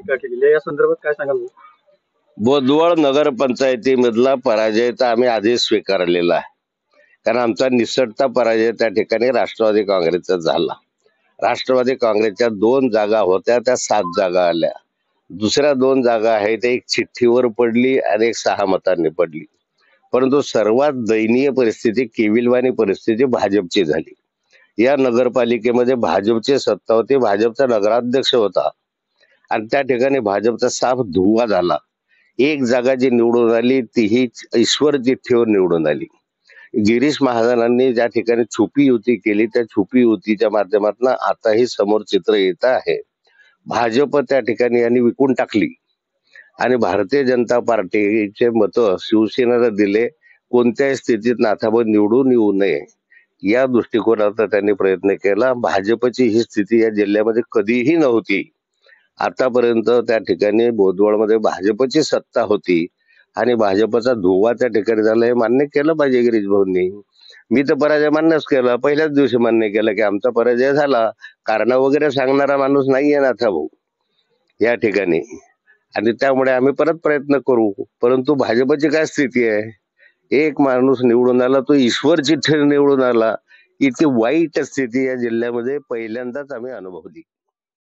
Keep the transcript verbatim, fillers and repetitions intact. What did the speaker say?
टीका केलेली आहे, या संदर्भात काय सांगाल? बोदवळ नगरपंचायतीमधला पराजय तर आम्ही आधीच स्वीकारलेला आहे, कारण आमचा निसटता पराजय त्या ठिकाणी राष्ट्रवादी काँग्रेसचा झाला. राष्ट्रवादी काँग्रेसच्या दोन जागा होत्या, त्या सात जागा आल्या. दुसऱ्या दोन जागा आहेत, एक चिठ्ठीवर पडली आणि एक सहा मतांनी पडली. परंतु सर्वात दयनीय परिस्थिती, केविलवाणी परिस्थिती भाजपची झाली. या नगरपालिकेमध्ये भाजपची सत्ता होती, भाजपचा नगराध्यक्ष होता आणि त्या ठिकाणी भाजपचा साफ धुव्वा झाला. एक जागा जी निवडून आली तीही ईश्वर चिठ्ठीवर निवडून आली. गिरीश महाजनांनी ज्या ठिकाणी छुपी युती केली, त्या छुपी युतीच्या माध्यमातून आताही समोर चित्र येत आहे. भाजप त्या ठिकाणी यांनी विकून टाकली आणि भारतीय जनता पार्टीचे मत शिवसेनेला दिले. कोणत्याही स्थितीत नाथाभाऊ निवडून येऊ नये या दृष्टिकोनाचा त्यांनी प्रयत्न केला. भाजपची ही स्थिती या जिल्ह्यामध्ये कधीही नव्हती. आतापर्यंत त्या ठिकाणी बोदवळमध्ये भाजपची सत्ता होती आणि भाजपचा धुव्वा त्या ठिकाणी झाला, हे मान्य केलं पाहिजे गिरीश भाऊंनी. मी तर पराजय मान्यच केला, पहिल्याच दिवशी मान्य केलं की आमचा पराजय झाला. कारण वगैरे सांगणारा माणूस नाहीये नाथा भाऊ या ठिकाणी, आणि त्यामुळे आम्ही परत प्रयत्न करू. परंतु भाजपची काय स्थिती आहे, एक माणूस निवडून आला, तो ईश्वर चिठ्ठीने निवडून आला. इतकी वाईट स्थिती या जिल्ह्यामध्ये पहिल्यांदाच आम्ही अनुभवली.